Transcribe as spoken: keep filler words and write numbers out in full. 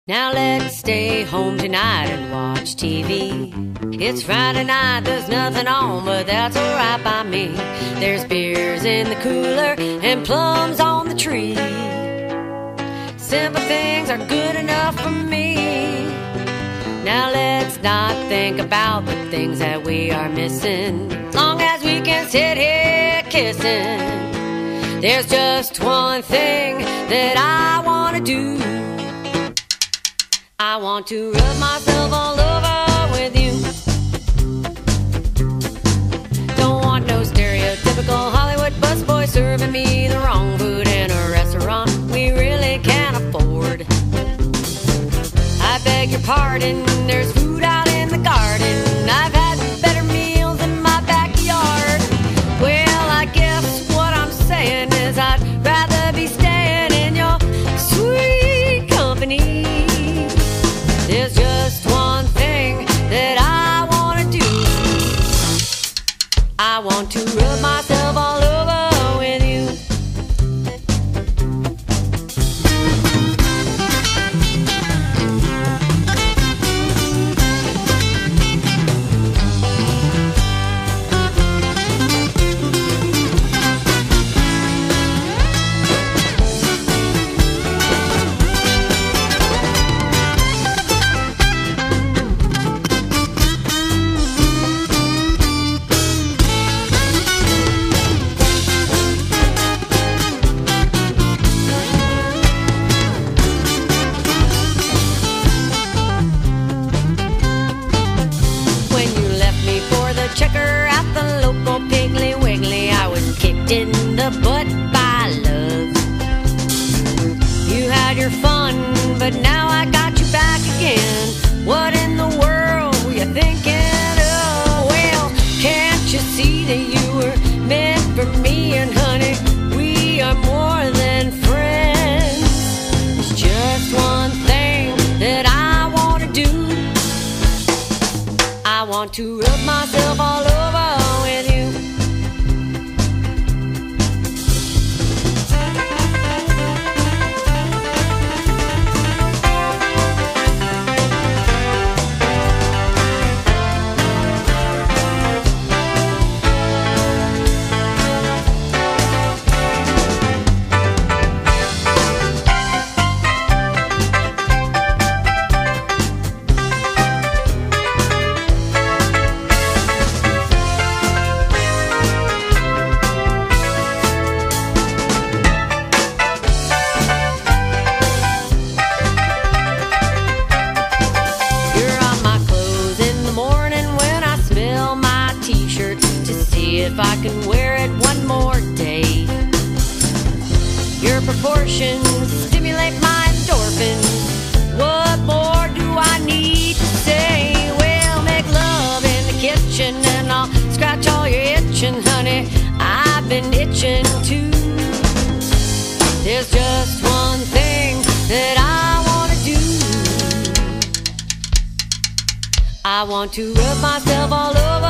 Now let's stay home tonight and watch T V. It's Friday night, there's nothing on, but that's alright by me. There's beers in the cooler and plums on the tree. Simple things are good enough for me. Now let's not think about the things that we are missing, as long as we can sit here kissing. There's just one thing that I want to do. I want to rub myself all over with you. Don't want no stereotypical Hollywood busboy serving me the wrong food in a restaurant we really can't afford. I beg your pardon, there's food out in the garden. I've had better meals in my backyard. Well, I guess what I'm saying is I'd rather be staying in your sweet company. There's just one thing that I want to do. I want to rub myself all over with you. Checker at the local Piggly Wiggly, I was kicked in the butt by love. You had your fun, but now I got you back again. What in the world were you thinking of? Well, can't you see that you were meant for me? And honey, we are more than friends. There's just one thing that I want to do. I want to rub myself all over with you. If I can wear it one more day. Your proportions stimulate my endorphins. What more do I need to say? Well, make love in the kitchen and I'll scratch all your itching, honey. I've been itching too. There's just one thing that I want to do. I want to rub myself all over